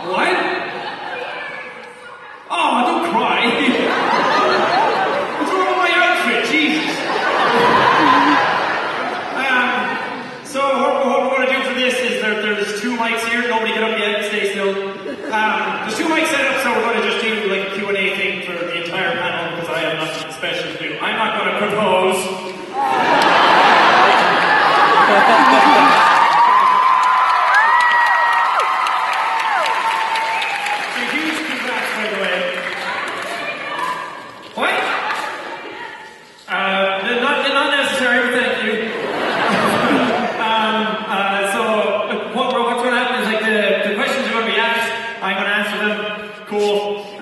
What? Oh, don't cry. What's wrong with my outfit? Jesus. So what we're going to do for this is there's 2 mics here. Nobody get up yet. Stay still. There's 2 mics set up, so we're going to just do like a Q&A thing for the entire panel because I have nothing special to do. I'm not going to propose. Not necessary, but thank you. So what's going to happen is like the questions are going to be asked, I'm going to answer them. Cool.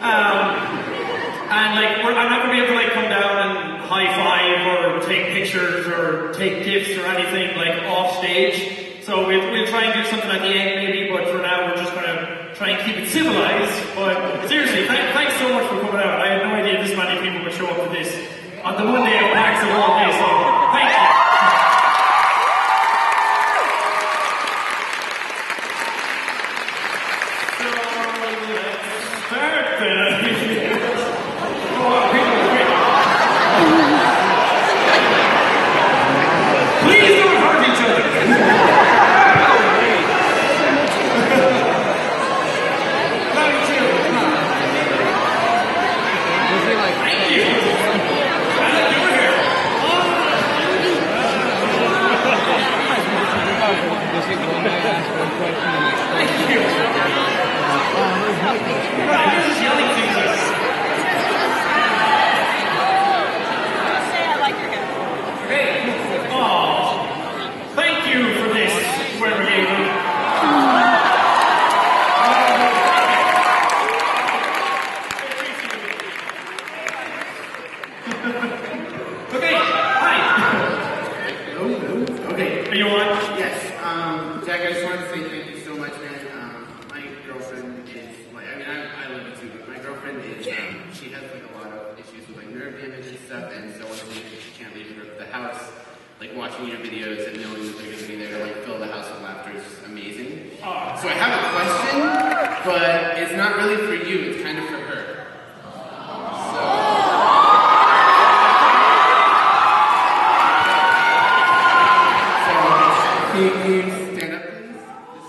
And like I'm not going to be able to like come down and high five or take pictures or take gifts or anything like off stage. So we'll try and do something at the end maybe, but for now we're just going to try and keep it civilized. But seriously, thanks so much for coming out. I had no idea this many people would show up to this on the Monday of PAX of all day, so thank you. So let's start then. Please don't hurt each other. Love you too. Thank you. Jack, I just wanted to say thank you so much, man. My girlfriend is, like, I mean, I love you too, but my girlfriend is, she has, like, a lot of issues with, like, nerve damage and stuff, and so one of the reasons she can't leave the house, like, watching your videos and knowing that they're going to be there to, like, fill the house with laughter is amazing. So I have a question, but it's not really for you, it's kind of for her. Can you stand up, please?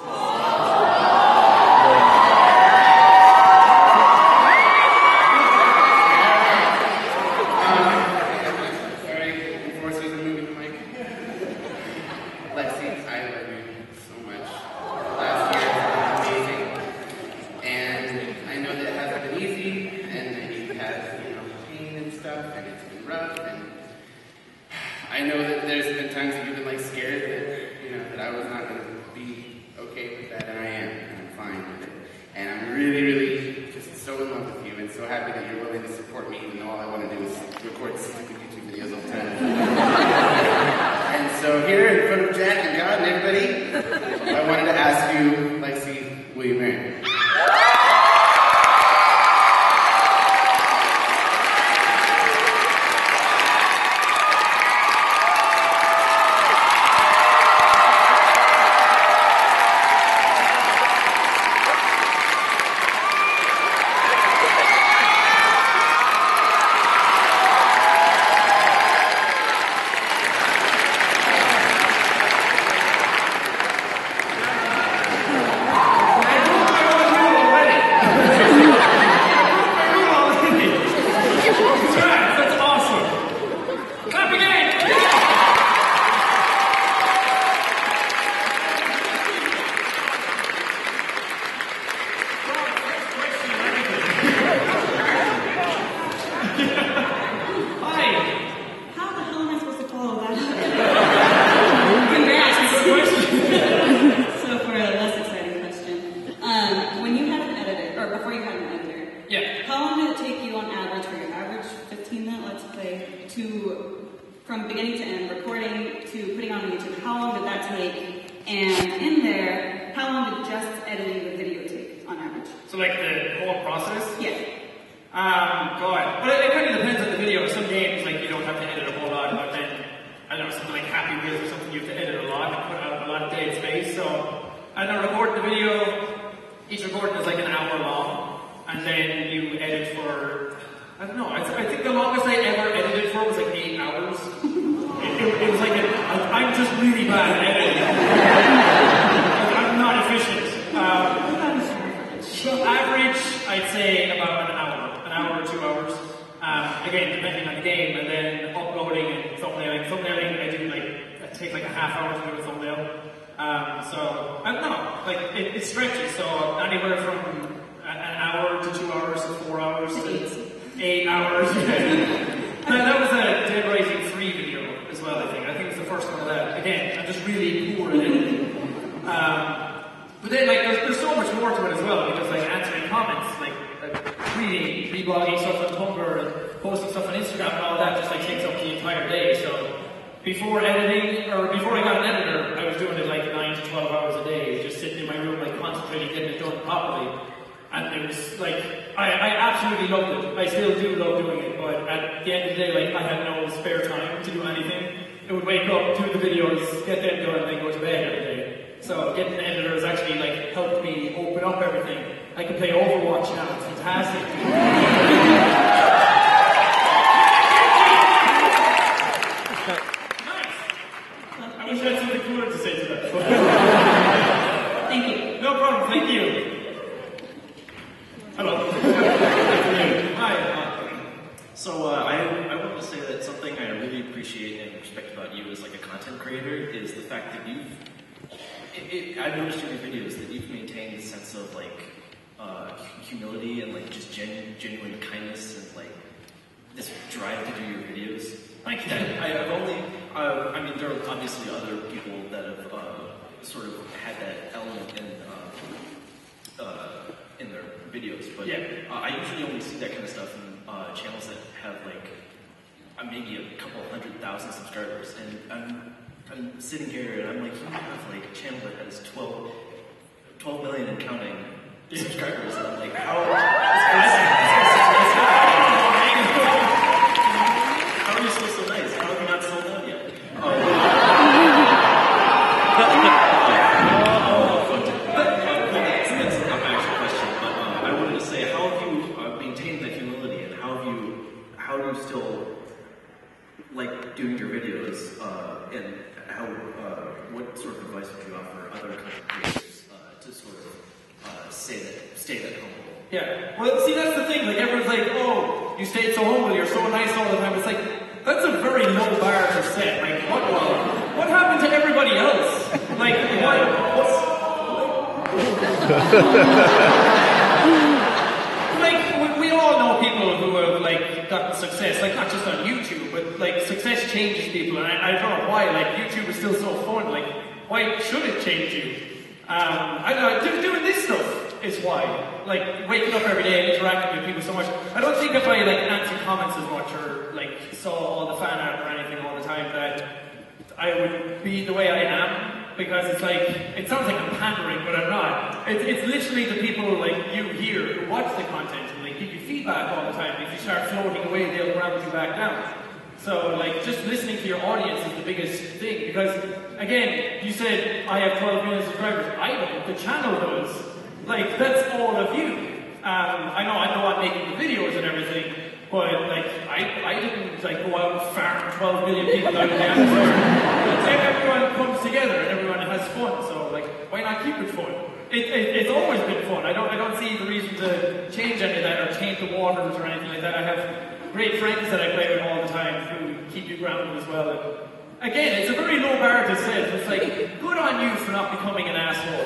Sorry, unfortunately, I'm moving the mic. Lexi, I love you so much. Last year was amazing, and I know that it hasn't been easy, and that you've had, pain and stuff, and it's been rough, and I know that there's been times that you've been, like, scared that I was not going to be okay with that, and I am, and I'm fine with it. And I'm really, really just so in love with you, and so happy that you're willing to support me, even though all I want to do is record stupid YouTube videos all the time. And so here, in front of Jack and God and everybody, I wanted to ask you, Lexi, will you marry me? From beginning to end, recording to putting on YouTube, how long did that take? And in there, how long did just editing the video take on average? So like the whole process? Yeah. God. But it kind of depends on the video. Some games, like, you don't have to edit a whole lot, but then, I don't know, something like Happy Wheels or something, you have to edit a lot and put out a lot of dead space. So, I don't know, record the video, each recording is like an hour long, and then you edit for, I don't know, I think the longest I ever edited for was like 8 hours. It was like, I'm just really bad at editing. I'm not efficient. So average, I'd say about an hour or 2 hours. Again, depending on the game, and then uploading and thumbnailing. Thumbnailing, I take like a half hour to do a thumbnail. So, I don't know, like, it stretches, so anywhere from an hour to 2 hours to 4 hours to 8 hours. That was a Dead Rising 3 video as well, I think. I think it was the first one of that. Again, I'm just really poor at editing. But then, like, there's so much more to it as well, because, like, answering comments, like reading, reblogging stuff on Tumblr, and posting stuff on Instagram and all that just, like, takes up the entire day, so before editing, or before I got an editor, I was doing it, like, 9 to 12 hours a day, just sitting in my room, like, concentrating, getting it done properly, and it was, like, I absolutely loved it. I still do love doing it, but at the end of the day, like, I had no spare time to do anything. I would wake up, do the videos, get them done, and then go to bed every day. So getting an editor has actually, like, helped me open up everything. I can play Overwatch now, it's fantastic. Nice! I wish I had something cooler to say to that. Thank you. No problem, thank you. Hello. Hi. So I want to say that something I really appreciate and respect about you as like a content creator is the fact that I've noticed in your videos that you've maintained a sense of like humility and like just genuine kindness and like this drive to do your videos. Like I've only, I mean, there are obviously other people that have sort of had that element in their videos, but yeah. I usually only see that kind of stuff in channels that have like maybe a couple 100,000 subscribers, and I'm sitting here and I'm like, you have like a channel that has 12 million and counting subscribers, and I'm like, how are you still so nice? How have you not sold out yet? How do you still like doing your videos, and how, what sort of advice would you offer other content creators to sort of stay that humble? Yeah, well, see, that's the thing, like, everyone's like, oh, you stayed so humble, you're so nice all the time. It's like, that's a very low bar to set. Like, what happened to everybody else? Like, like, we all know people who have, like, gotten success, like, not just on YouTube, but, like, success changes people, and I don't know why, like, YouTube is still so fun, like, why should it change you? I don't know, doing this stuff is why. Like, waking up every day and interacting with people so much. I don't think if I, like, answered comments as much, or, like, saw all the fan art or anything all the time, that I would be the way I am. Because it's like, it sounds like I'm pandering, but I'm not. It's literally the people like you here who watch the content and like give you feedback all the time. If you start floating away, they'll ground you back down. So like, just listening to your audience is the biggest thing. Because again, you said, I have 12 million subscribers. I don't, the channel does. Like, that's all of you. I know I'm making the videos and everything, but like, I didn't like go out and farm 12 million people out of the atmosphere. Everyone comes together and everyone has fun, so like, why not keep it fun? It's always been fun. I don't see the reason to change any of that or taint the waters or anything like that. I have great friends that I play with all the time who keep you grounded as well. And again, it's a very low bar to set. It's like, good on you for not becoming an asshole.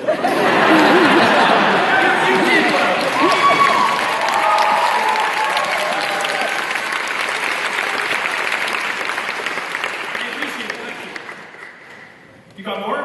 You did well. You got more?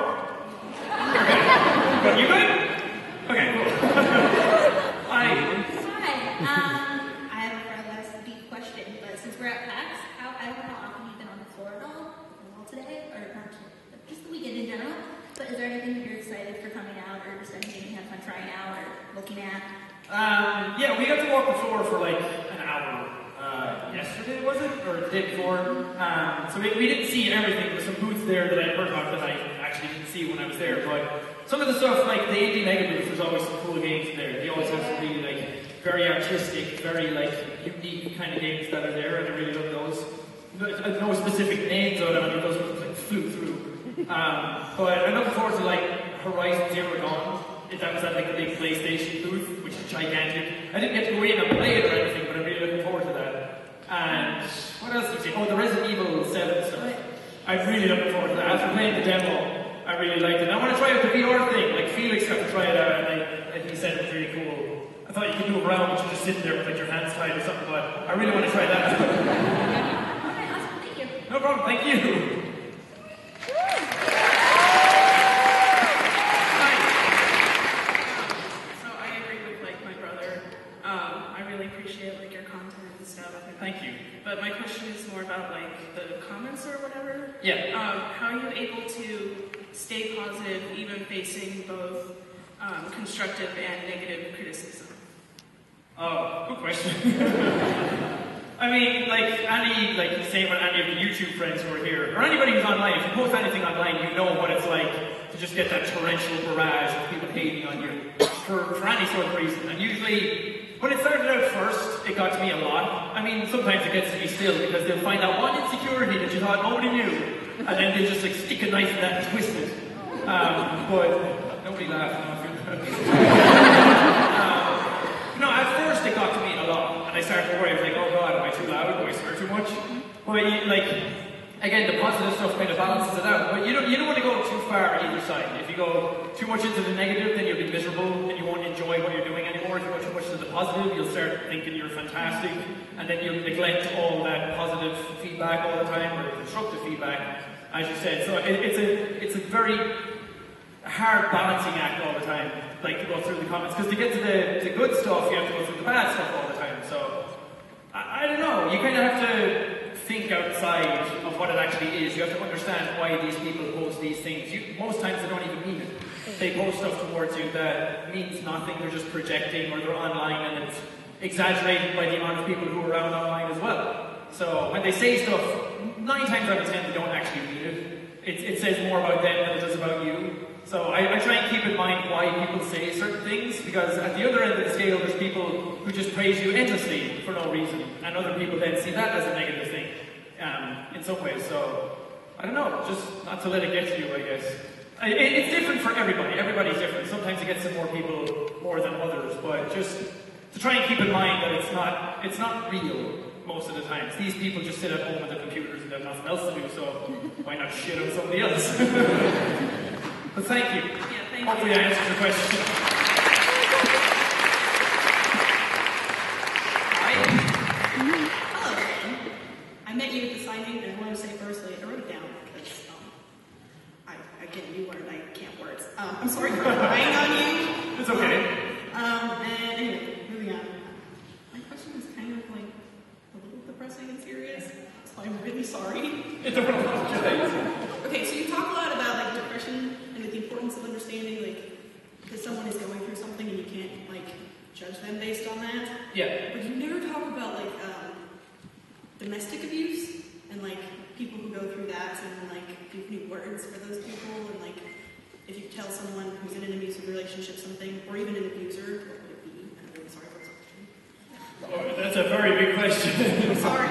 Okay. You good? Okay, cool. Hi. Hi. I have a less deep question, but since we're at PAX, I don't know how often you've been on the floor at all today, or not just the weekend in general, but is there anything that you're excited for coming out, or just anything you have fun trying out, or looking at? Yeah, we got to walk the floor for like an hour. Yesterday, was it? Or the day before? So we didn't see everything. There were some booths there that I heard about that I actually didn't see when I was there, but some of the stuff, like the indie negative, there's always some cool games in there. They always have some really like very artistic, very like unique kind of games that are there, and I really love those. No specific names on them, I mean those ones like flew through. But I'm looking forward to like Horizon Zero Dawn. That was at like the big PlayStation booth, which is gigantic. I didn't get to go in and play it or anything, but I'm really looking forward to that. And what else did you say? Oh, the Resident Evil 7 stuff. I'm really looking forward to that. After playing the demo, I really liked it. I want to try out the VR thing. Like Felix got to try it out, and he said it was really cool. I thought you could move around, but you're just sitting there with like your hands tied or something. But I really want to try that. Alright, awesome, thank you. No problem. Thank you. So I agree with like my brother. I really appreciate like your content and stuff. Thank you. But my question is more about like the comments or whatever. Yeah. How are you able to stay positive even facing both constructive and negative criticism? Oh, good question. I mean, like same with any of the YouTube friends who are here, or anybody who's online. If you post anything online, you know what it's like to just get that torrential barrage of people hating on you for any sort of reason. And usually, when it started out first, it got to me a lot. I mean, sometimes it gets to me still because they'll find out one insecurity that you thought nobody knew, and then they just like stick a knife in that and twist it. But nobody laughed. No, at first it got to me a lot, and I started to worry. I was like, oh god, am I too loud? Do I swear too much? But like, again, the positive stuff kind of balances it out. But you don't want to go too far either side. If you go too much into the negative, then you'll be miserable, and you won't enjoy what you're doing anymore. If you go too much into the positive, you'll start thinking you're fantastic, and then you'll neglect all that positive feedback all the time, or constructive feedback, as you said. So it's a very hard balancing act all the time, like to go through the comments, because to get to the good stuff, you have to go through the bad stuff all the time. So I don't know. You kind of have to think outside of what it actually is. You have to understand why these people post these things. Most times they don't even mean it. They post stuff towards you that means nothing. They're just projecting, or they're online, and it's exaggerated by the amount of people who are around online as well. So when they say stuff, 9 times out of 10 they don't actually mean it. It says more about them than it does about you. So I try and keep in mind why people say certain things, because at the other end of the scale there's people who just praise you endlessly for no reason, and other people then see that as a negative thing in some ways. So I don't know, just not to let it get to you, I guess. It's different for everybody. Everybody's different. Sometimes it gets to more people more than others, but just to try and keep in mind that it's not real most of the times. These people just sit at home with their computers and have nothing else to do, so why not shit on somebody else? But thank you. Yeah, thank you. Hopefully I answered your question. Hello, Dan. I met you at the signing, and I want to say firstly, I wrote it down because again, you learned I can't words. I'm sorry for relying on you. It's okay. And anyway, moving on. My question is kind of like a little depressing and serious, so I'm really sorry. It's a apologize. Okay, so you talk a lot about like depression and the importance of understanding like that someone is going through something and you can't like judge them based on that. Yeah. But you never talk about like domestic abuse and like people who go through that, and like give new words for those people, and like if you tell someone who's in an abusive relationship something, or even an abuser, what would it be? I'm really sorry for this question. Oh, that's a very big question. Sorry.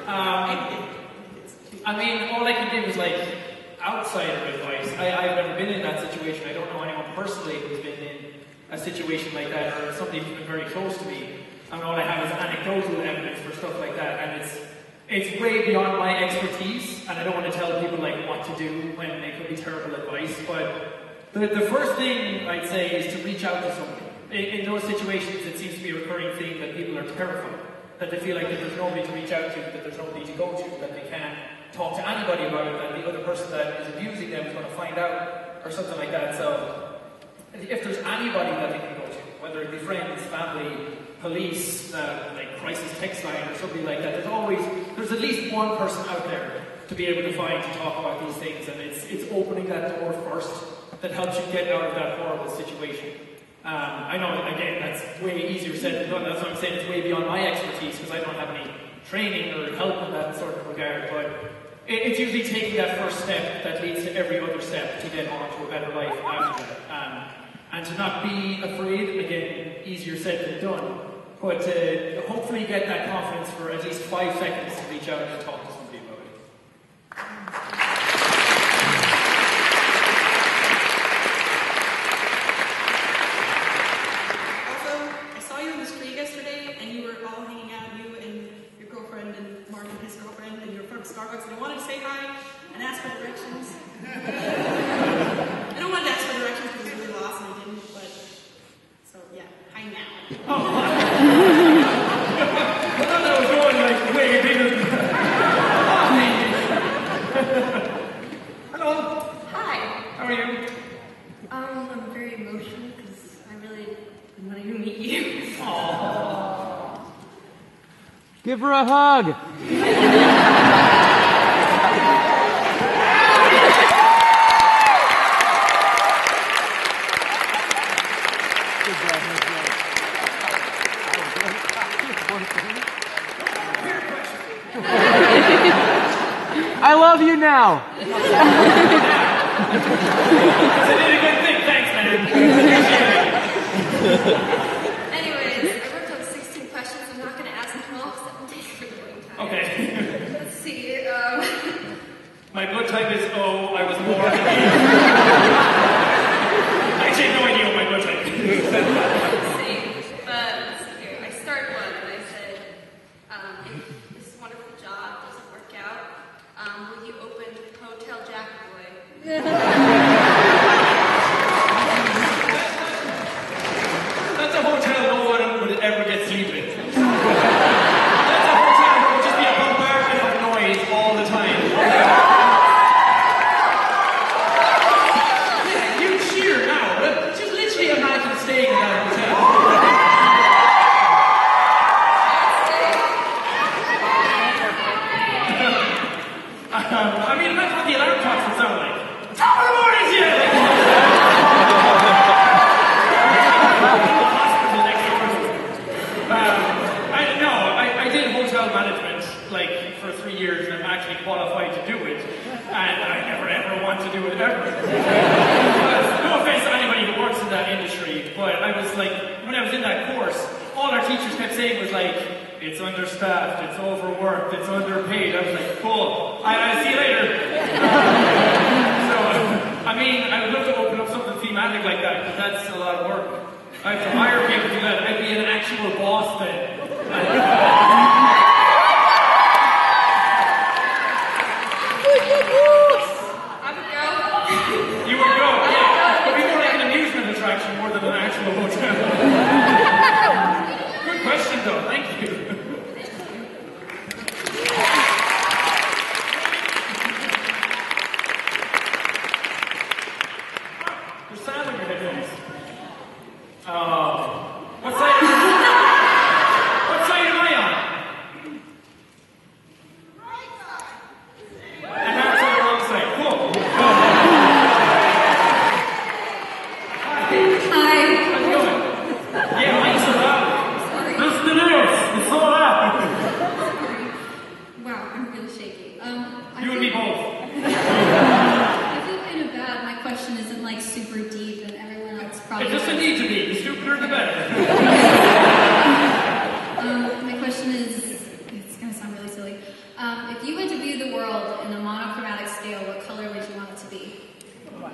I mean, all I can give is like outsider advice. I've never been in that situation. I don't know anyone personally who's been in a situation like that, or somebody who's been very close to me. And all I have is anecdotal evidence for stuff like that, and it's way beyond my expertise, and I don't want to tell people like what to do when it could be terrible advice. But the first thing I'd say is to reach out to somebody. In those situations, it seems to be a recurring theme that people are terrified, that they feel like that there's nobody to reach out to, that there's nobody to go to, that they can't talk to anybody about it, that the other person that is abusing them is going to find out, or something like that. So if there's anybody that they can go to, whether it be friends, family, police, like crisis text line or something like that, there's at least one person out there to be able to find to talk about these things, and it's opening that door first that helps you get out of that horrible situation. I know, again, that's way easier said than done. That's what I'm saying, it's way beyond my expertise, because I don't have any training or help in that sort of regard, but it's usually taking that first step that leads to every other step to get on to a better life after that. And to not be afraid, again, easier said than done, but hopefully get that confidence for at least 5 seconds to reach out and talk to somebody about it. Also, I saw you in the street yesterday, and you were all hanging out, you and your girlfriend, and Mark and his girlfriend, and you were in front of Starbucks, and I wanted to say hi and ask for directions. I don't want to ask for directions because it was really lost, and I didn't, but, so yeah, hi now. Oh, I thought that was going like way bigger than Hello. Hi. How are you? I'm very emotional because I really wanted to meet you. Aww. Give her a hug. I love you now. I did a good thing. Thanks, man. Anyways, I worked on 16 questions. I'm not going to ask them all because that will take a really long time. Okay. Let's see. My blood type is O. I was born in the I actually have no idea what my blood type is. Same. But let's see here. I started one and I said, if this wonderful job doesn't work out, will you open Hotel Jack Boy? That's a hotel no one would ever get sleeping. That's a hotel where it would just be a bombardment of noise all the time. You cheer now, but just literally imagine staying in that hotel. I mean, imagine what the alarm clocks would sound like. Top of the morning, yeah! Hospital next to I did hotel management like for 3 years, and I'm actually qualified to do it, and I never ever want to do it ever. No offense to anybody who works in that industry, but I was like, when I was in that course, all our teachers kept saying was like, it's understaffed, it's overworked, it's underpaid. I was like, cool, I'll see you later. So, I mean, I would love to open up something thematic like that, but that's a lot of work. I have to hire people to do that. I'd be an actual boss then. I would go. You would go, yeah. It'd be more like an amusement attraction more than an actual hotel. Good question, though. Thank you. There's sand on your headphones. What side am I on? And that's on the wrong side. Cool. Hi. How's it going? Yeah, mine's so loud. Listen to this. It's so loud. Wow, I'm really shaky. You and me both. I feel kind of bad. My question isn't like super deep, and everyone else probably. It doesn't need to be. The stupider, the better. My question is, it's gonna sound really silly. If you went to view the world in a monochromatic scale, what color would you want it to be? If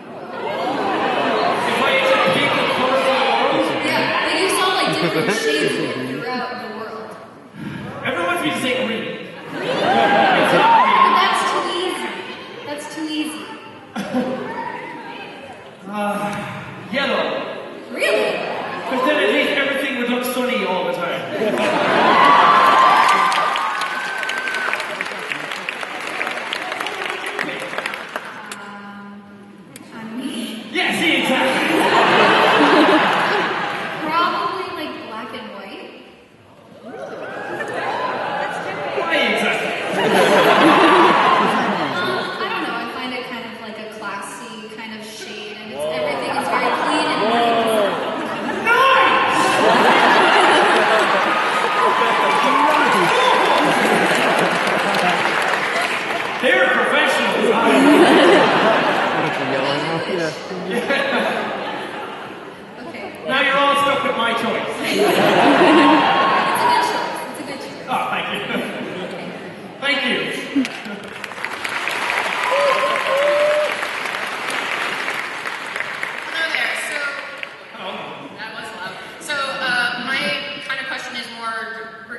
I gave the color of the world, Yeah, like you saw like different shades of it throughout the world. everyone wants me to say green. But that's too easy. That's too easy. Yellow. Really? Because then at least everything would look sunny all the time. I mean, Yeah, see, exactly. probably like black and white. Why exactly?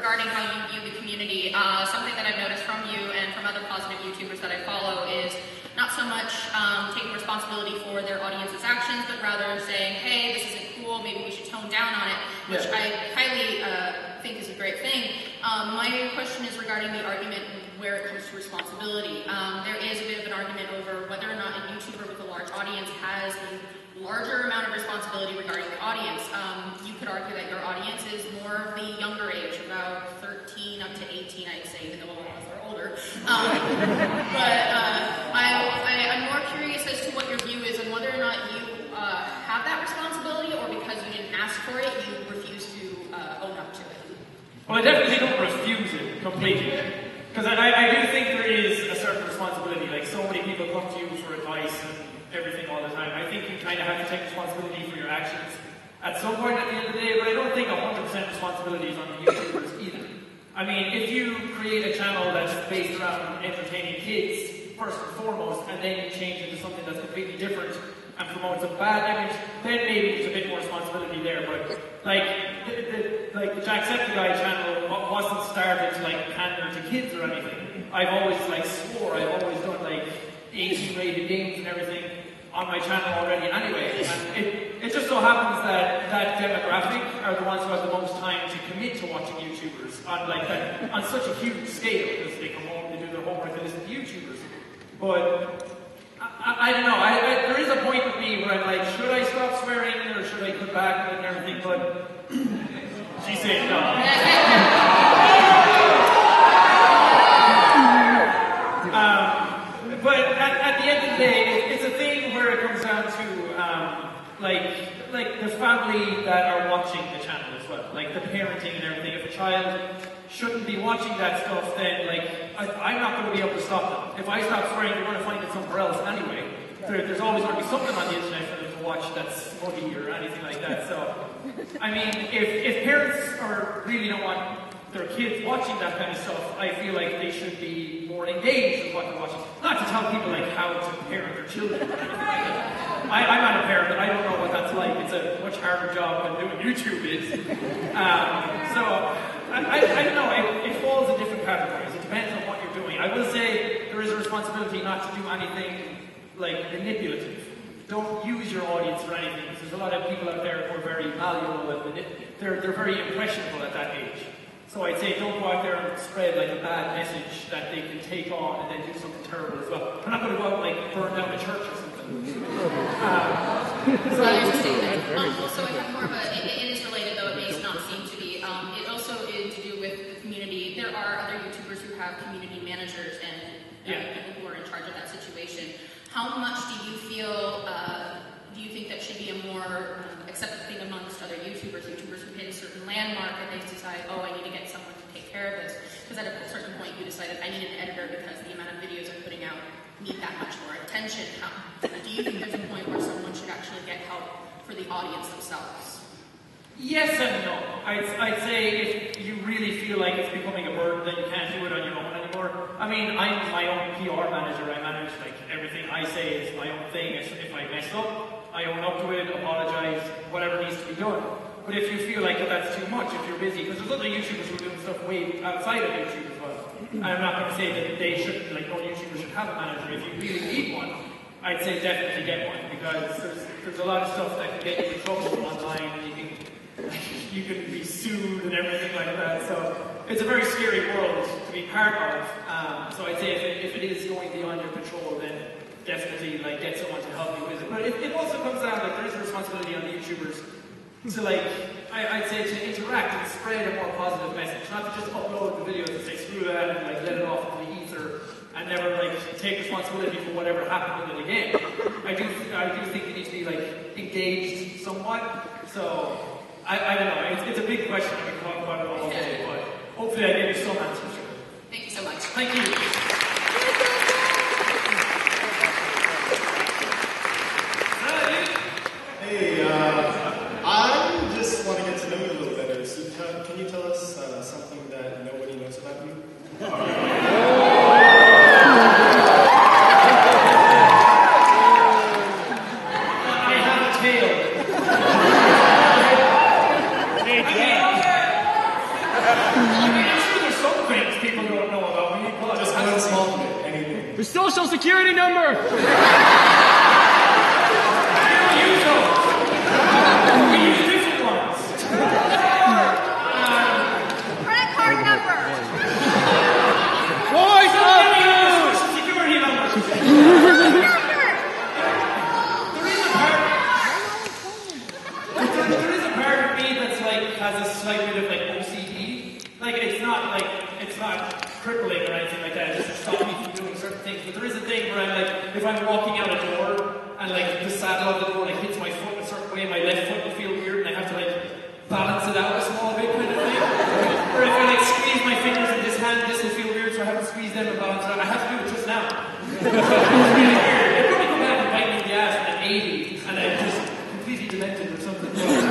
regarding how you view the community. Something that I've noticed from you and from other positive YouTubers that I follow is not so much taking responsibility for their audience's actions, but rather saying, hey, this isn't cool, maybe we should tone down on it, which I highly think is a great thing. My question is regarding the argument where it comes to responsibility. There is a bit of an argument over whether or not a YouTuber with a large audience has a larger amount of responsibility regarding the audience. You could argue that your audience is more of the younger age, about 13 up to 18, I'd say, even though a lot of us are older. I'm more curious as to what your view is and whether or not you have that responsibility, or because you didn't ask for it, you refuse to own up to it. Well, I definitely don't refuse it completely. Because I do think there is a certain responsibility. Like, so many people come to you for advice and everything all the time. I think you kind of have to take responsibility for your actions at some point at the end of the day, but I don't think 100% responsibility is on the YouTubers either. I mean, if you create a channel that's based around entertaining kids, first and foremost, and then you change it to something that's completely different and promotes a bad image, then maybe there's a bit more responsibility there. But like the JackSepticEye channel wasn't started to like pander to kids or anything. I've always I've always done like 18 rated games and everything on my channel already anyway. And it just so happens that that demographic are the ones who have the most time to commit to watching YouTubers on like that, on such a huge scale, because they come home, they do their homework, they listen to YouTubers. But I don't know, there is a point with me where I'm like, should I stop swearing or should I cut back on it and everything, but she's saying no. But at the end of the day, it's a thing where it comes down to like the family that are watching the channel as well, like the parenting and everything. If a child shouldn't be watching that stuff, then like I'm not going to be able to stop them. If I stop swearing, they're going to find it somewhere else anyway. There's always going to be something on the internet for them to watch that's smutty or anything like that. So, I mean, if parents really don't want their kids watching that kind of stuff, I feel like they should be more engaged with what they're watching. Not to tell people like how to parent their children or anything like that. I'm not a parent, but I don't know what that's like. It's a much harder job than doing YouTube is. So, I don't know, it falls in different categories. It depends on what you're doing. I will say there is a responsibility not to do anything like manipulative. Don't use your audience for anything, because there's a lot of people out there who are very malleable and they're very impressionable at that age. So I'd say don't go out there and spread like a bad message that they can take on and then do something terrible as well. I'm not going to go out and like burn down a church or something. So I understand that. Also, I have more of a, it is related, though it may not seem to be. It also is to do with the community. There are other YouTubers who have community managers and people who are in charge of that situation. How much do you feel, do you think that should be a more accepted thing amongst other YouTubers who hit a certain landmark and they decide, oh, I need to get someone to take care of this? Because at a certain point you decided, I need an editor because the amount of videos I'm putting out need that much more attention. Do you think there's a point where someone should actually get help for the audience themselves? Yes and no. I'd say if you really feel like it's becoming a burden, then you can't do it on your own anymore. I mean, I'm my own PR manager. I manage like everything I say is my own thing. If I mess up, I own up to it, apologize, whatever needs to be done. But if you feel like that's too much, if you're busy, because there's other YouTubers who are doing stuff way outside of YouTube as well. I'm not going to say that they should, like, no YouTuber should have a manager. If you really need one, I'd say definitely get one, because there's a lot of stuff that can get you in trouble online, and you can be sued and everything like that. So it's a very scary world to be part of. So I'd say if it is going beyond your control, then definitely like get someone to help you with it. But it also comes down, like, there is a responsibility on the YouTubers to, like, I'd say to interact and spread a more positive message, not to just upload the videos and say screw that and like let it off into the ether and never like take responsibility for whatever happened in the game. I do think you need to be like engaged somewhat. So I don't know. It's a big question. I can talk about it all day, but hopefully I gave you some answers to it. Thank you so much. Thank you. Hey, I just want to get to know you a little better. So can you tell us something that nobody knows about you? I have a tail. people don't know about me. But Just one small bit, anything. Your social security number! We don't use those. We use different ones. Credit card number. Voice Give of me your doom! social security number. There is a part of me that's like has a slight bit of like OCD. Like it's not crippling or anything like that. It doesn't stop me from doing certain things. But there is a thing where I'm like, if I'm walking out a door and like the saddle of the door like hits my foot a certain way, my left foot will feel weird, and I have to like balance it out a small bit, kind of thing. Or if I like squeeze my fingers in this hand, this will feel weird, so I have to squeeze them and balance it out. I have to do it just now. It's really weird. It'll probably come back and bite me in the ass when I'm 80, and I'm just completely demented or something.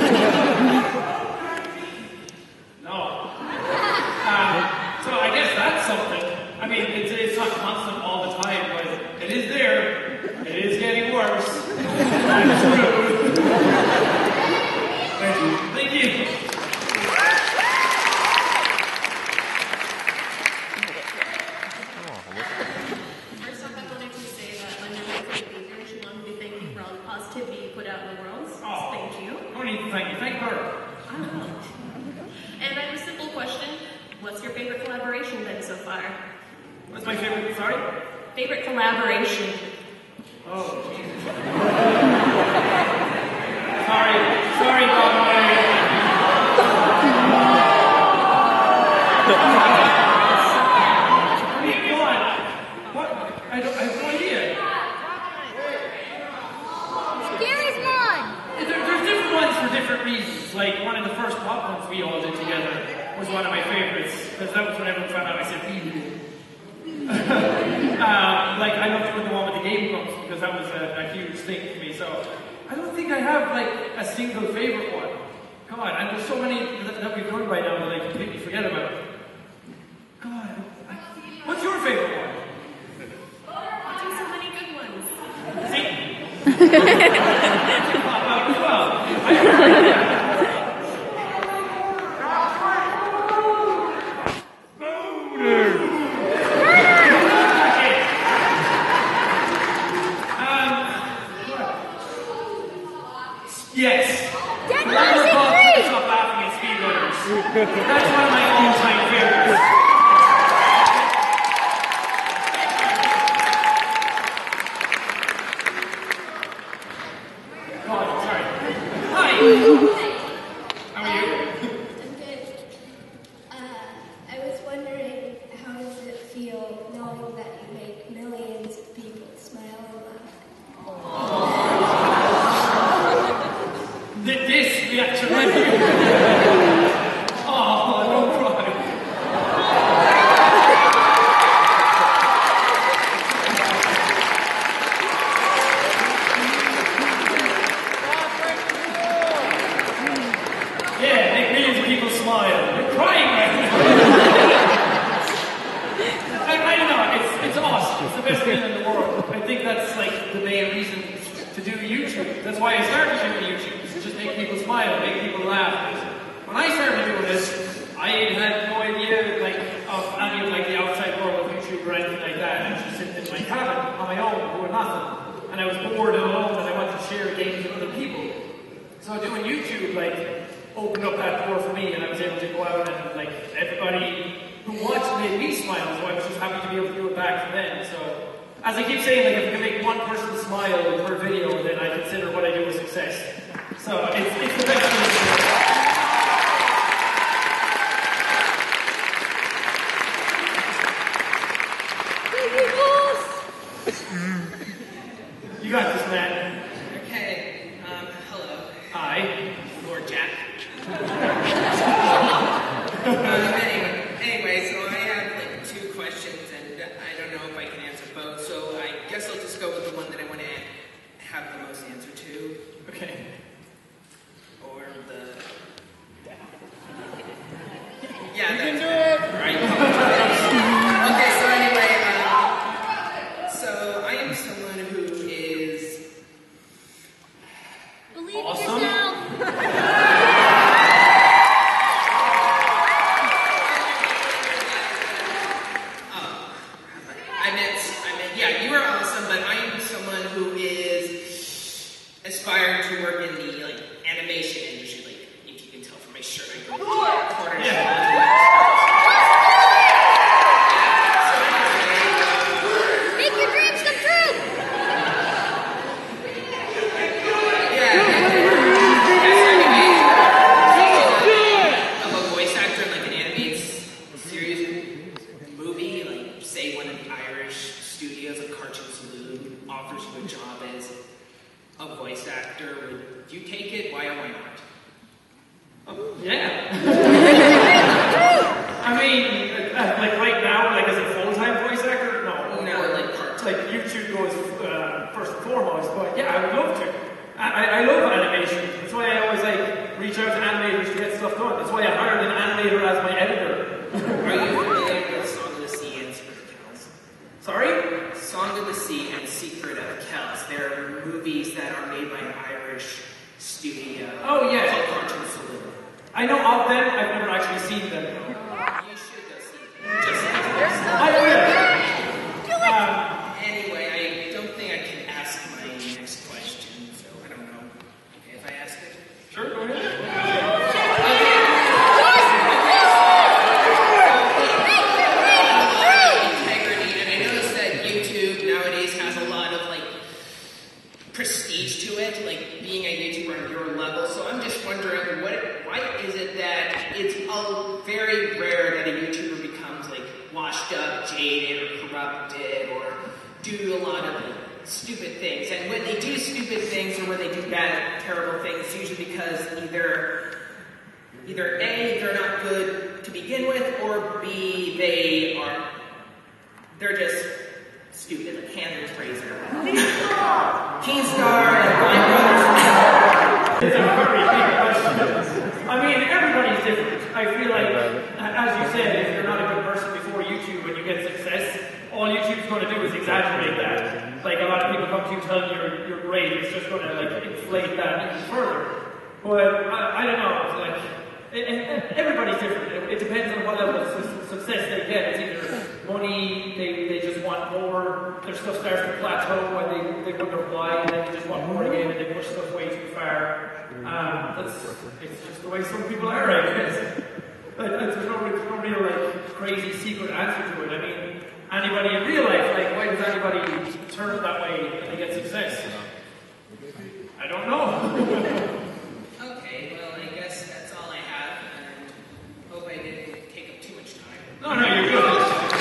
No. So I guess that's something. I mean, it's not constant all the time, but it is there. It is getting worse. That's true. Thank you. Thank you. First off, I wanted to say that when you went to the speaker, she wanted to thank you for all the positivity you put out in the world. So Oh. thank you. No need to thank you. Thank her. I will. And I have a simple question. What's your favorite collaboration then so far? What's my favorite? Sorry? Favorite collaboration? Oh, Jesus. Sorry, Bob. What? I have no idea. Gary's mine. There's different ones for different reasons. Like one of the first pop ones we all did together was one of my favorites because that was when everyone found out I said we did. Like I love doing the one with the game grumps because that was a huge thing for me. So I don't think I have like a single favorite one. God, and there's so many that we've done by now that I completely forget about. God, what's your favorite one? I do so many good ones. See? Well, I agree. Yes. Stop laughing at speedrunners. That's one of my all-time favorites. God, sorry. Hi. How are you? I'm good. I was wondering, how does it feel knowing that you make millions of people smile and laugh? This reaction right here. Oh, don't cry. Yeah, make millions of people smile. You're crying right now. I don't know, it's awesome. It's the best feeling in the world. I think that's like the main reason to do YouTube. That's why I started doing YouTube. It's just make people smile, make people laugh. When I started doing this, I had no idea like of any of like the outside world of YouTube or anything like that. I was just sitting in my cabin on my own doing nothing. And I was bored and alone and I wanted to share games with other people. So doing YouTube like opened up that door for me and I was able to go out and like everybody who watched made me smile, so I was just happy to be able to do it back for them. So as I keep saying, like if you can make one person smile per video, then I consider what I do a success. So it's the best thing to do. You got this, man. Okay, hello. Hi. Lord Jack. Anyway, so I have like 2 questions, and I don't know if I can answer both, so I guess I'll just go with the one that I want to have the most answer to. Okay. Or the... Yeah, You can that's do it. it! Right. Okay, so anyway, so I am someone who is... Believe Awesome. in yourself. very rare that a YouTuber becomes like washed up, jaded, or corrupted, or do a lot of stupid things. And when they do stupid things or when they do bad, terrible things, it's usually because either A, they're not good to begin with, or B, they're just stupid, like Handler's Razor. Keenstar and Blind Brothers. It's a very big question. I mean, everybody's different. I feel like, as you said, if you're not a good person before YouTube and you get success, all YouTube's going to do is exaggerate that. Like, a lot of people come to you telling you you're great, it's just going to like inflate that even further. But I don't know, it's like, everybody's different. It depends on what level of success they get. It's either money, they just want more, their stuff starts to plateau and they wonder why, and then they just want more again and they push stuff way too far. It's just the way some people are, I guess. There's no real like crazy secret answer to it. I mean, anybody in real life, like why does anybody turn that way when they get success? I don't know. Okay, well, I guess that's all I have, and hope I didn't take up too much time. No, you're good.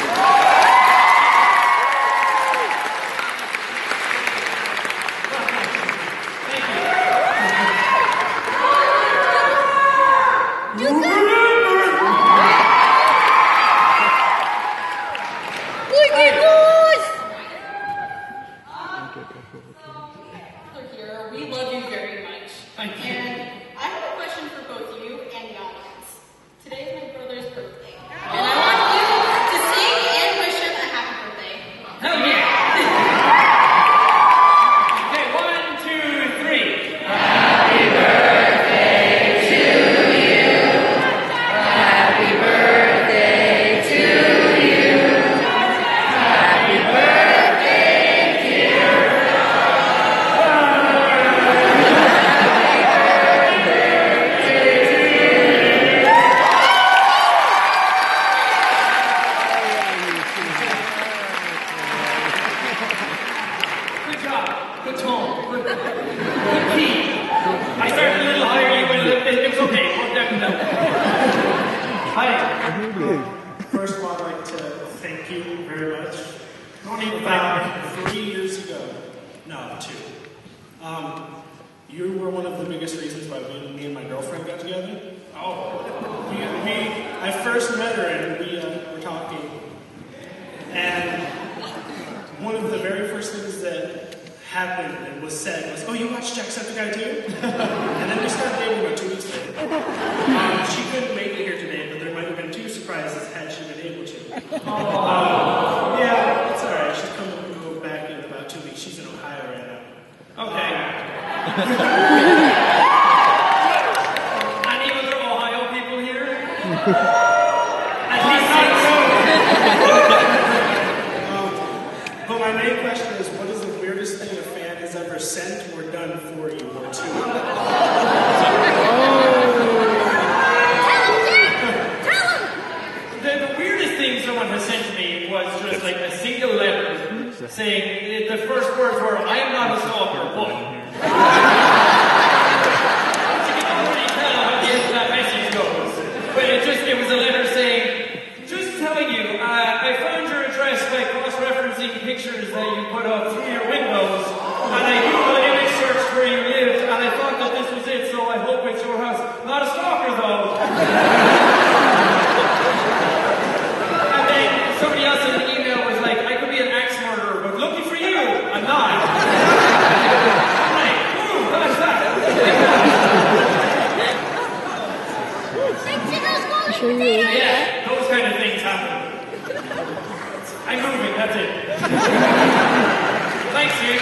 We love you very much. Thank you. And I have a question for both you and the audience. Today is my brother's birthday. And I want you to sing and wish him a happy birthday. Hell yeah! Okay, 1, 2, 3. Happy birthday to you. Happy birthday to you. Happy birthday, dear. Good job. Good tone. Good key. I started a little higher. You went it was okay. Worked out enough. Hi. First of all, I'd like to thank you very much. About 3 years ago, no, 2. You were one of the biggest reasons why me and my girlfriend got together. I first met her and we were talking, and one of the very first things that happened and was said was, "Oh, you watch JackSepticEye too?" And then we started dating about 2 weeks later. She couldn't make it here today, but there might have been 2 surprises had she been able to. Yeah, it's alright. She's coming to go back in about 2 weeks. She's in Ohio right now. Okay. Any other Ohio people here? At least But my main question is, what is the weirdest thing a fan has ever sent or done for you or to you? The weirdest thing someone has sent to me was just like a single letter saying, the first words were, "I am not a stalker, but." You can already tell how the end of that message goes. But it was a letter saying, "Just telling you, I found your address by cross-referencing pictures that you put up through your windows, and I Googled an image search where you lived, and I thought that this was it, so I hope it's your house. Not a stalker, though." And then somebody else in the email was like, "I could be an axe murderer, but lucky for you, I'm not." I'm like, ooh, what's that? Yeah, those kind of things happen. I'm moving, that's it. Thanks, you.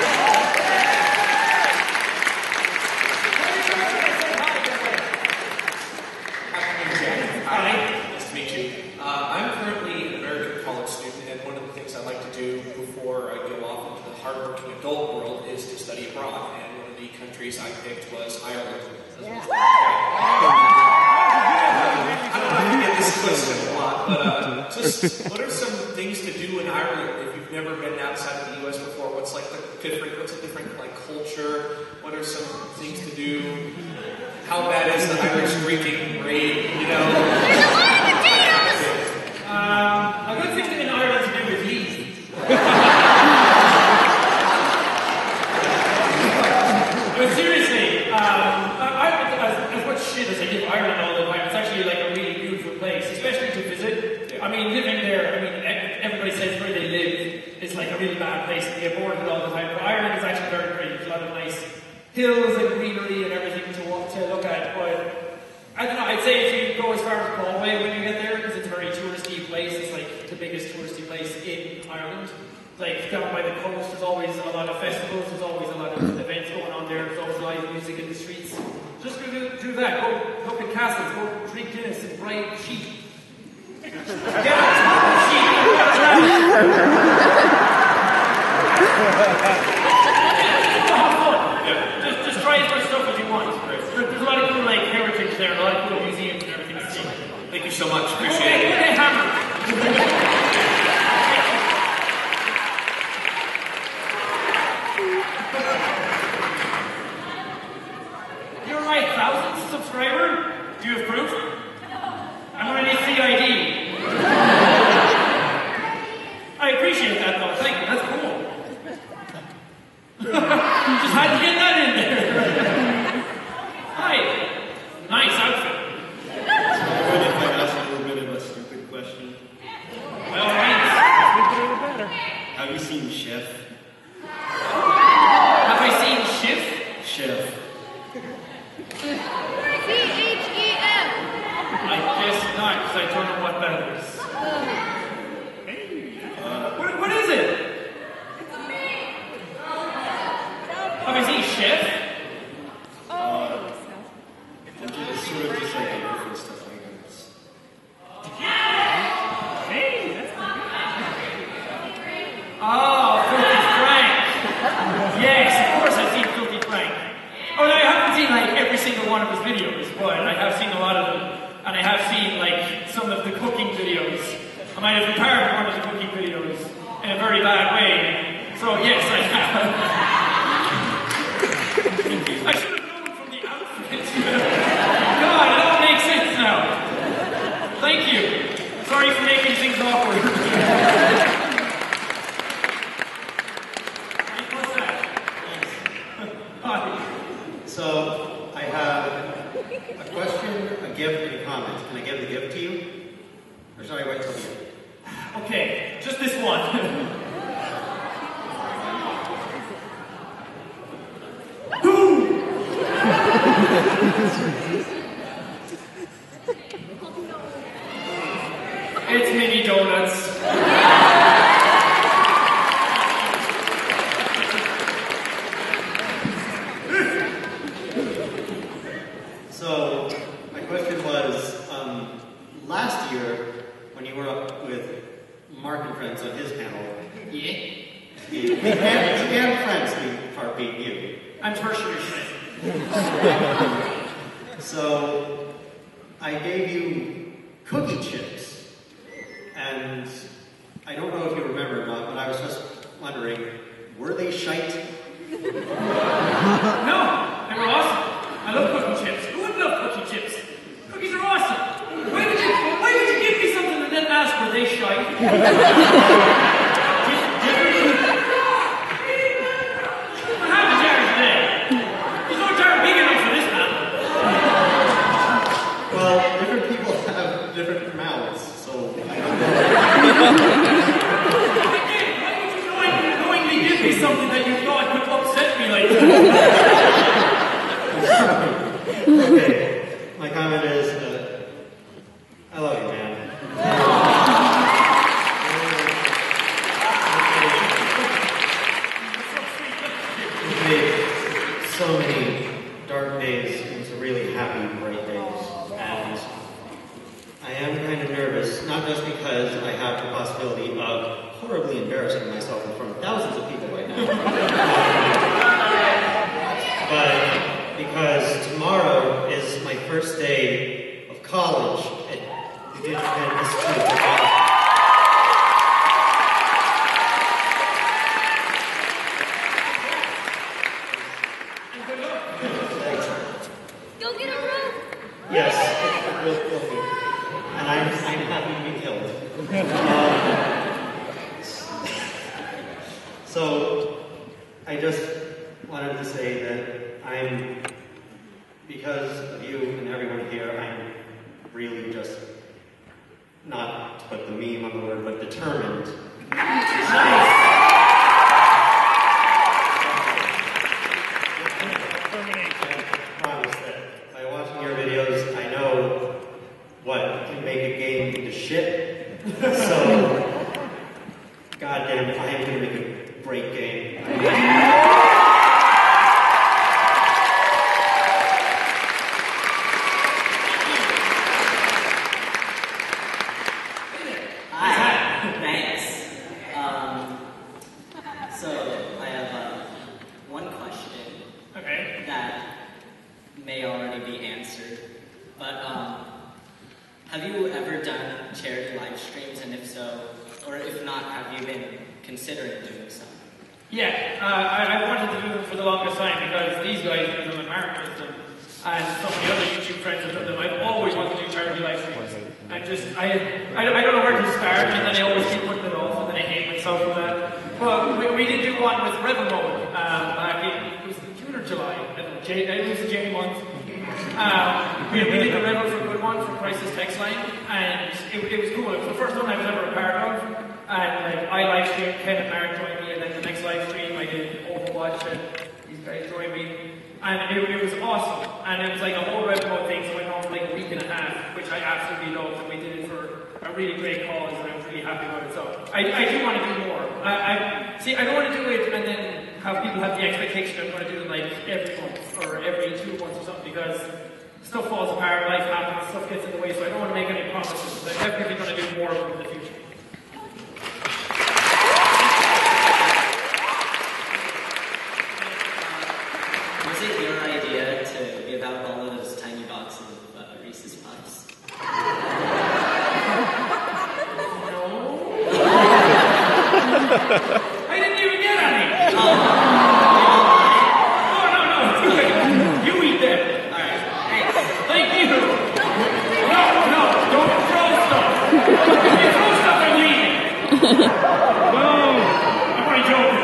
Hi, nice to meet you. I'm currently an American college student, and one of the things I like to do before I go off into the hardworking adult world is to study abroad. And one of the countries I picked was Ireland. Yeah. I don't know if you get this question a lot, but just what are some things to do in Ireland if you've never been outside of the U.S. before? What's a different like culture? What are some things to do? How bad is the Irish drinking rate? You know. I mean, living there, I mean, everybody says where they live is like a really bad place to get bored with all the time. But Ireland is actually very great. There's a lot of nice hills and greenery and everything to look at. But I don't know, I'd say if you go as far as Galway when you get there, because it's a very touristy place. It's like the biggest touristy place in Ireland. Like down by the coast, there's always a lot of festivals, there's always a lot of events going on there, there's always live music in the streets. Just go do that, go look at castles, go drink Guinness and ride sheep. Get out, sheep, just try as much stuff as you want. There's a lot of cool like heritage there, a lot of cool museums and everything to see. Thank you so much, appreciate it. Okay, hammer. You're my 1,000th subscriber? Do you have proof? I'm gonna need CID. I appreciate that though, thank you, that's cool. Just had to get that in there. Hi. Nice outfit. If I ask a little bit of a stupid question. Well, thanks. Have you seen Chef? Have I seen Chef? Chef. C-H-E-F. I guess not, because I don't know what that is. What is it? Have I seen Chef? It's sort of just like a different stuff like this. Hey, that's oh, Filthy Frank. Yes, of course I've seen Filthy Frank. Oh, no, I haven't seen like every single one of his videos, but I have seen a lot of them. And I have seen like some of the cooking videos. I might have been part of one of the cooking videos in a very bad way. So yes, I have. I should have known from the outfit. God, it all makes sense now. Thank you. Sorry for making things awkward. What's that? Hi. So, I have a question, a gift, and a comment. Can I give the gift to you? Or should I wait till the end? Okay, just this one. It's mini donuts. So, my question was, last year, when you were up with Mark and Friends on his panel, he had friends who part beat you. I'm tertiary friend. So, I gave you cookie chips, and I don't know if you remember or not, but I was just wondering, were they shite? No, they were awesome. I love cookie chips. Who wouldn't love cookie chips? Cookies are awesome. Why did you give me something and then ask were they shite? What happened there today? There's no jar big enough for this man. Well, different people have different mouths, so I don't know. Why would you knowingly give me something that you thought would upset me like that? Okay, my comment is, I love you, man. You've made so many dark days into really happy, bright days, and I am kind of nervous, not just because I have the possibility of horribly embarrassing myself in front of thousands of people right now, but because tomorrow is my first day of college at the Digital Institute of Technology. Go get a room. Yes, it will kill me. And I'm happy to be killed. So, I just wanted to say that because of you and everyone here, I'm really just not to put the meme on the word, but determined. I promise that by watching your videos, I know what can make a game into shit. So, goddamn, I am going to make a great game. Hi, thanks. So I have one question that may already be answered, but have you ever done charity live streams, and if so, or if not, have you been considering doing some? Yeah, I wanted to do them for the longest time because these guys do them and Mark does them, and so many other YouTube friends have done them. I've always wanted to do charity live streams. I don't know where to start, and then I always keep putting it off, and then I hate myself for that. But we did do one with Rebel Mode back in, it was June or July, I don't know, it was a J month. We did the Rebel for Good one for Crisis Text Line, and it was cool. It was the first one I was ever a part of, and like, I live streamed, Ken and Mark joined me, and then the next live stream I did Overwatch, and these guys joined me. And it was awesome, and it was like a whole Rebel Mode thing, so I went on for like a week and a half, which I absolutely loved, and we did it for a really great cause, and I was really happy about it. So I do want to do more. I don't want to do it and then have people have the expectation I'm going to do it like every month or every 2 months or something, because stuff falls apart, life happens, stuff gets in the way, so I don't want to make any promises. I'm definitely going to do more of them in the future. Was it your idea to give out all of those tiny boxes of Reese's Puffs? I didn't even get any! No, you eat them! Alright, thanks. Thank you! No, don't throw stuff! If you throw stuff, I'm leaving! No! I'm only joking.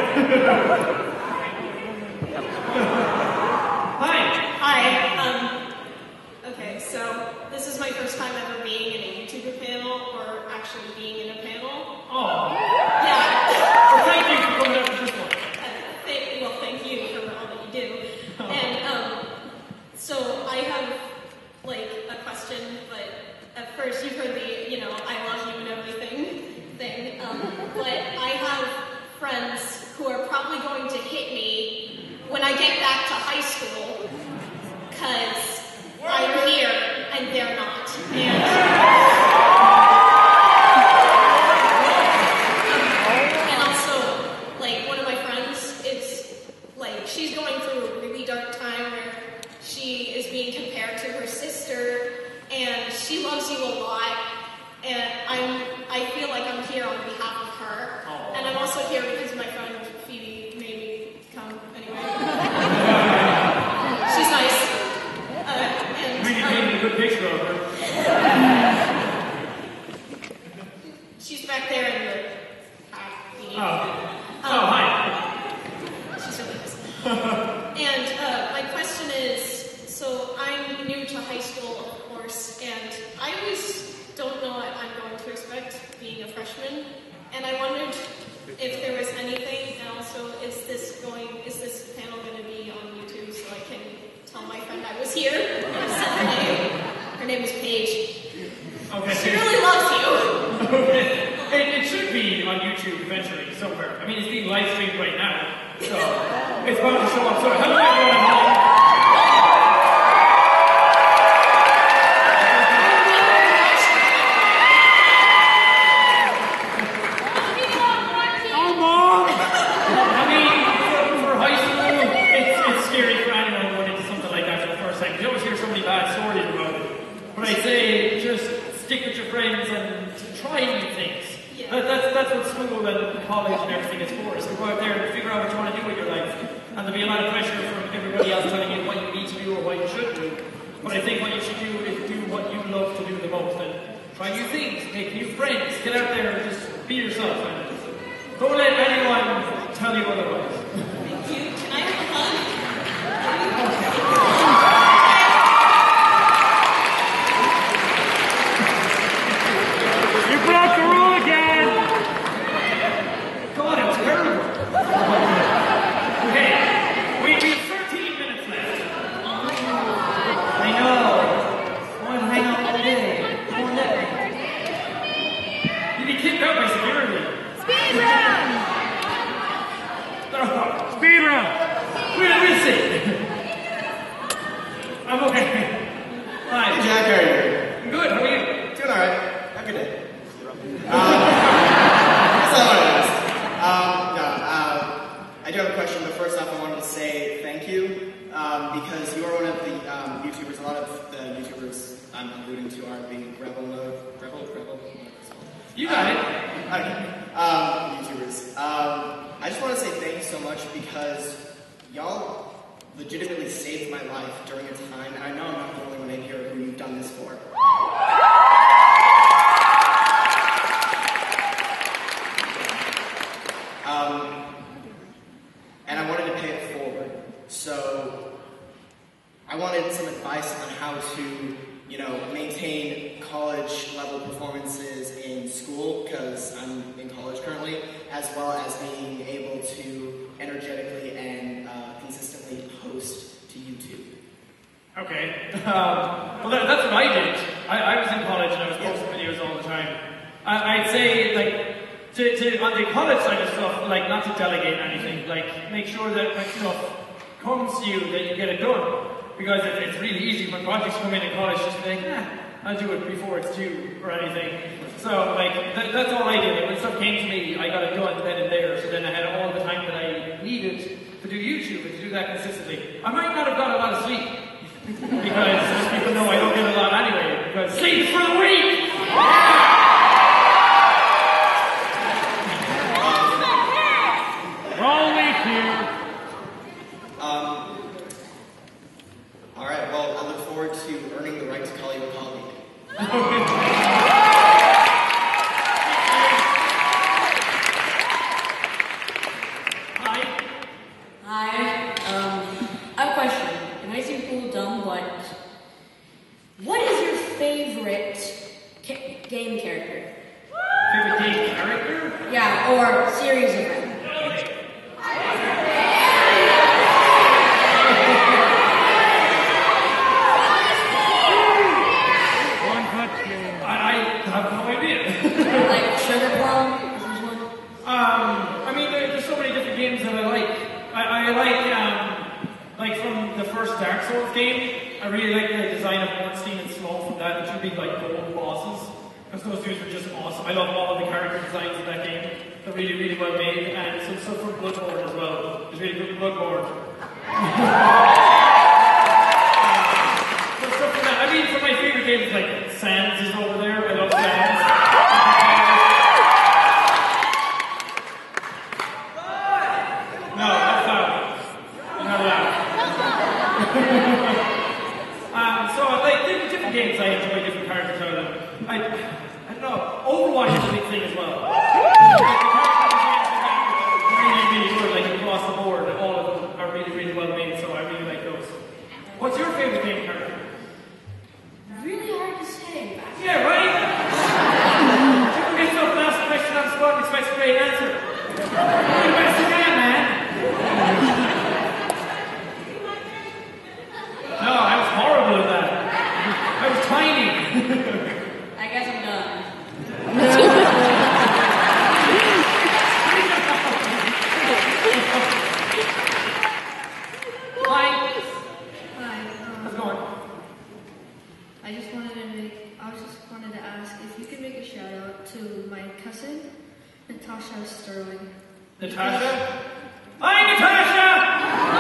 Hi. Okay, so this is my first time ever being in a YouTuber panel, or actually being in a panel. Oh. Yeah. Well, thank you for coming up with this one. Thank you for all that you do. And so I have like a question, but at first you've heard the, I love you and everything thing. But I have friends who are probably going to hit me when I get back to high school, because I'm here and they're not. And also, like, one of my friends is, like, she's going through a really dark time where she is being compared to her sister, and she loves you a lot, and I feel like I'm here on behalf of her. And I'm also here because my friend Phoebe made me come anyway. She's nice. Really painted a good picture of her. She's back there in the hi. She's really nice. And my question is, so I'm new to high school, of course, and I always don't know what I'm going to expect being a freshman, and I wondered if there was anything, and also is this panel going to be on YouTube so I can tell my friend I was here? I said her name. Her name is Paige. Okay. She really loves you. Okay. It should be on YouTube eventually, somewhere. I mean, it's being live streamed right now, so it's bound to show up. So, hello everyone at home. But I say just stick with your friends and try new things. Yeah. That's what school and college and everything is for. So go out there and figure out what you want to do with your life. And there'll be a lot of pressure from everybody else telling you what you need to do or what you should do. But I think what you should do is do what you love to do the most and try new things, make new friends, get out there and just be yourself. And don't let anyone tell you otherwise. Thank you. Can I have a hug? get it? I do have a question, but first off, I wanted to say thank you because you are one of the YouTubers. A lot of the YouTubers I'm alluding to are being rebel mode. Rebel. You got it. Okay. YouTubers. I just want to say thank you so much because y'all legitimately saved my life during a time, and I know I'm not the only one in here who you've done this for. And I wanted to pay it forward. So I wanted some advice on how to, maintain college-level performances in school, because I'm in college currently, as well as being able to energetically and consistently post to YouTube. Okay. Well, that's what I did. I was in college and I was posting videos all the time. I'd say, on the college side of stuff, not to delegate anything. Make sure that when stuff comes to you, that you get it done. Because it's really easy when projects come in college, just to think, I'll do it before it's due or anything. So, that's all I did. When stuff came to me, I got it done then and there. So then I had all the time that I needed to do YouTube and to do that consistently. I might not have got a lot of sleep. Because as people know, I don't get a lot anyway. Because sleep is for the weak! We're all weak here. Alright, well, I look forward to earning the right to call you a colleague. Hi. I have a question. It might seem cool, dumb, but what is your favorite game character? Favorite game character? Yeah, or series of them. I have no idea. Sugar Plum? There's so many different games that I like. I like from the first Dark Souls game, I really like the design of Ornstein and Smough from that, the two big gold bosses. Because those dudes were just awesome. I love all of the character designs in that game. They're really, really well made. And some stuff from Bloodborne as well. It's really good Bloodborne. Stuff from that. For my favorite games, Sans is over there. I love Sans. No, that's loud. You're not allowed. Different games I enjoy, different characters out of them. I don't know. Overwatch is a big thing as well. Really, really good, across the board. All of them are really, really well made, so I really like those. What's your favorite game character? Really hard to say. Yeah, right? People get stuff and ask a question on the spot and expect a great answer. You're the best you can, man. No, I was horrible at that. I was tiny. I guess I'm done. Hi. How's it going? I just wanted to ask if you could make a shout out to my cousin, Natasha Sterling. Natasha? Hi, Natasha!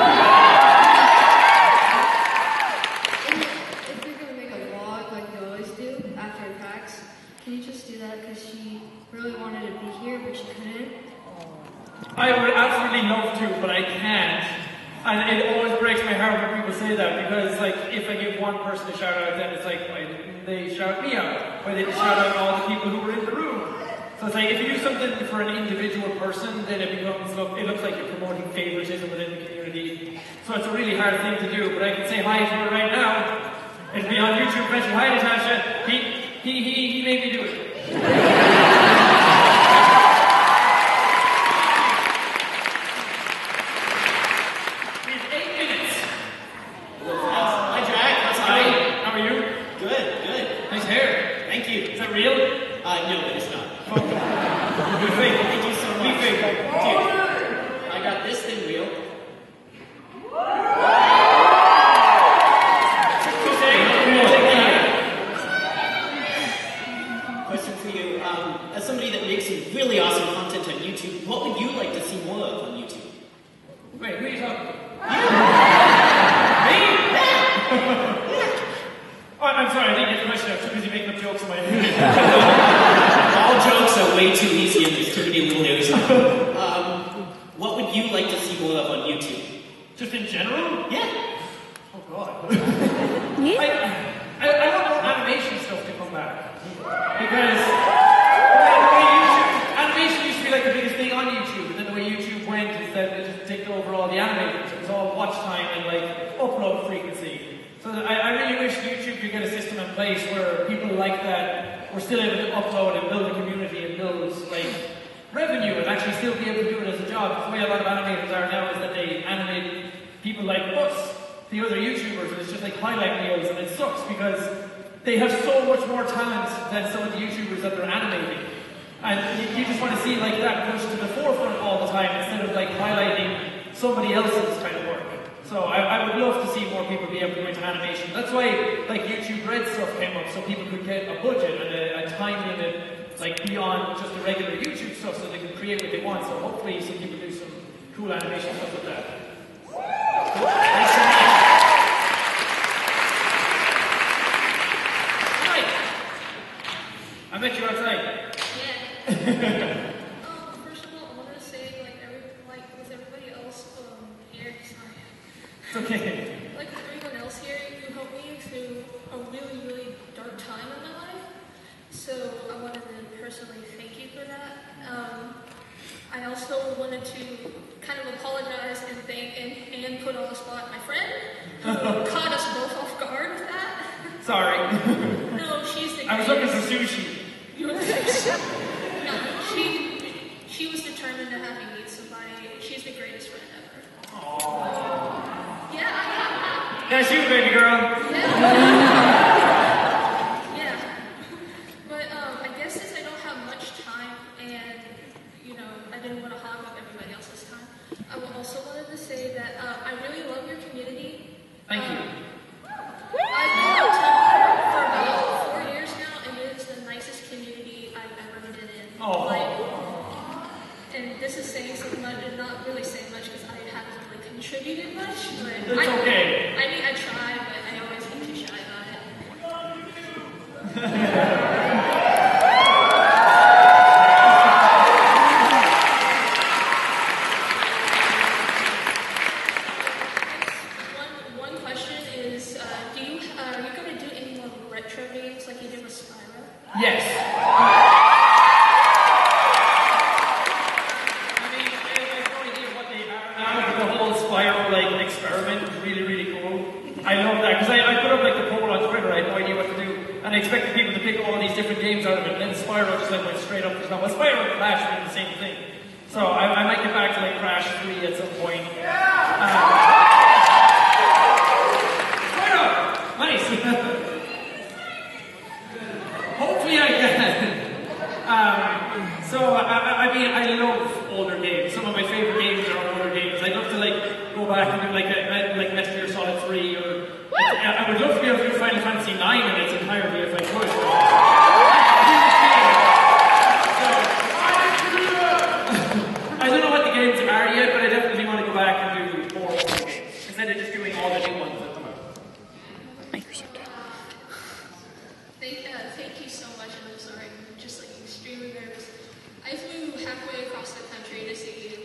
If you're gonna make a vlog like you always do after PAX, can you just do that? Because she really wanted to be here, but she couldn't. I would absolutely love to, but I can't. And it always breaks my heart when people say that, because if I give one person a shout out, then it's why didn't they shout me out? Why didn't they shout out all the people who were in the room? So it's if you do something for an individual person, then it looks like you're promoting favoritism within the community. So it's a really hard thing to do, but I can say hi to her right now. It'll be on YouTube. Mention hi, Natasha. He made me do it. Hi, Jack. How's it going? How are you? Good. Nice hair. Thank you. Is that real? No, it is not. Be fake. Thank you so much. Be fake. Dude, I got this thing real. question for you. As somebody that makes some really awesome content on YouTube, what would you like to see more of on YouTube? Wait, who are you talking about? Me? Oh, I'm sorry, I didn't get the question. I was too busy making up jokes in my head. All jokes are way too easy and there's too many little news. What would you like to see more of on YouTube? Just in general? Yeah. Oh, God. I want more animation stuff to come back. Because animation used to be like the biggest thing on YouTube, and then the way YouTube went is that it just took over all the animators. It was all watch time and like upload frequency. So I really wish YouTube could get a system in place where people like that were still able to upload and build a community and build like revenue and actually still be able to do it as a job. The way a lot of animators are now is that they animate people like us, the other YouTubers, and it's just like highlight reels, and it sucks because they have so much more talent than some of the YouTubers that they're animating. And you just want to see like that pushed to the forefront all the time instead of like highlighting somebody else's kind of work. So I would love to see more people be able to go into animation. That's why like YouTube Red stuff came up, so people could get a budget and a time limit like beyond just the regular YouTube stuff, so they can create what they want. So hopefully some people do some cool animation stuff with that. Thanks so much. Hi. I met you outside. Yeah. First of all, I want to say, like with everybody else here, sorry. It's okay. Like with everyone else here, you helped me through a really, really dark time in my life. So I wanted to personally thank you for that. I also wanted to kind of apologize and thank and put on the spot my friend who caught us both off guard with that. Sorry. No, she's the I was looking for sushi. You were No, she was determined to have me meet somebody. She's the greatest friend ever. Aww. Yeah. That's you, baby girl. Yeah. But I guess since I don't have much time and, I didn't want to hog up everybody else's time, I also wanted to say that I really love your community. Thank you. I've been on Tumblr for about 4 years now, and it is the nicest community I've ever been in. Oh. And this is saying so much, and not really saying much because I haven't really contributed much. But it's okay. I mean, I try, but I always get too shy about it. One question is, are you going to do any more retro games like you did with Spyro? Yes. The whole Spyro experiment is really, really cool. I love that because I put up the poll on Twitter. I had no idea what to do, and I expected people to pick all these different games out of it. And then Spyro just went straight up. Because well, Spyro and Crash are the same thing. So I might get back to Crash 3 at some point. Spyro, nice. Hopefully I can. I mean, I love older games. Some of my favorite games are older games. I'd love to go back and do like Metal Gear Solid 3 or I would love to be able to do Final Fantasy 9 in its entirety if I could. I don't know what the games are yet, but I definitely want to go back and do more older games instead of just doing all the new ones that come out. Thank you so much, and I'm sorry, I'm just extremely nervous. I flew halfway across the country to see you.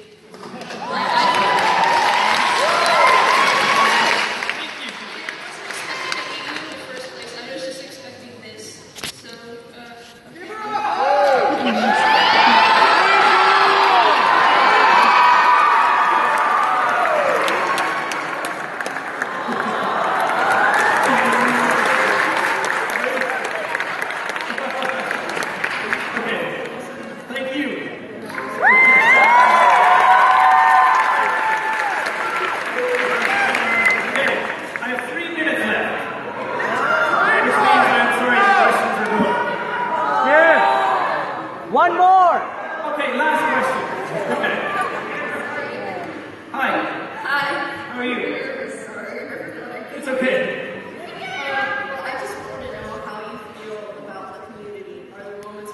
One more! Okay, last question. Okay. Hi. Hi. How are you? It's okay. I just want to know how you feel about the community. Are there moments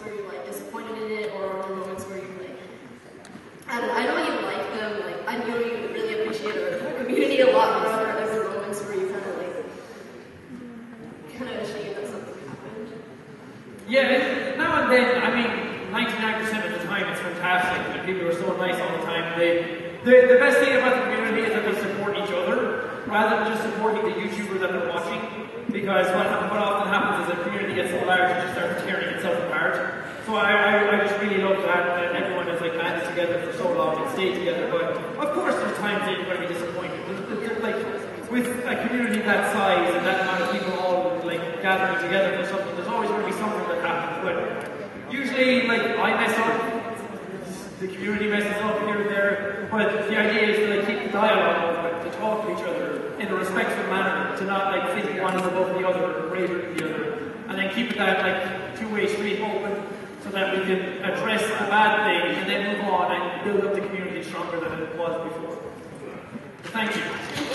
I mean, 99% of the time it's fantastic. And people are so nice all the time. The best thing about the community is that they support each other rather than just supporting the YouTuber that they're watching. Because what often happens is the community gets so large it just starts tearing itself apart. So I just really love that everyone has like banded together for so long and stayed together. But of course there's times that you're going to be disappointed. Like with a community that size and that amount of people all like gathering together for something, there's always going to be something that happens. But usually like I mess up, the community messes up here and there. But the idea is to like keep the dialogue open, to talk to each other in a respectful manner, to not like think one is above the other or greater than the other, and then keep that like two-way street open so that we can address the bad things and then move on and build up the community stronger than it was before. Thank you.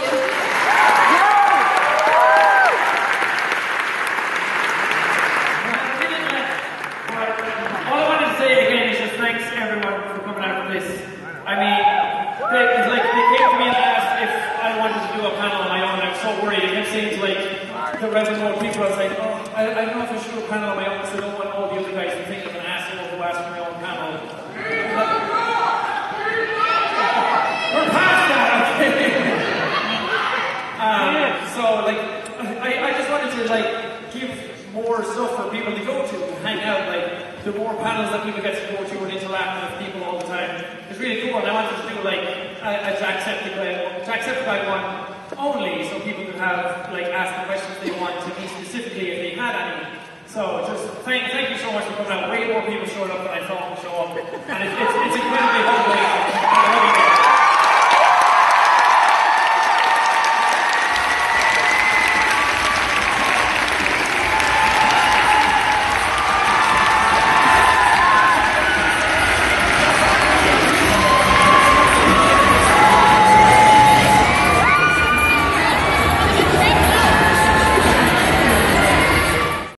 All I wanted to say again is just thanks everyone for coming out for this. I mean, they came to me and asked if I wanted to do a panel on my own. I was so worried. It kept saying to like the reservoir people, I was like, oh, I don't know if I should do a panel on my own because I don't want all the other guys to think I'm an asshole who asked for my own panel. We're past that, okay? So like, I just wanted to like give more stuff for people to go to and hang out. Like the more panels that people get to go to and interact with people all the time, it's really cool. And I wanted to do like a JackSepticEye one only, so people could have like ask the questions they want to me specifically if they had any. So just thank you so much for coming out. Way more people showed up than I thought would show up, and it's incredibly humbling.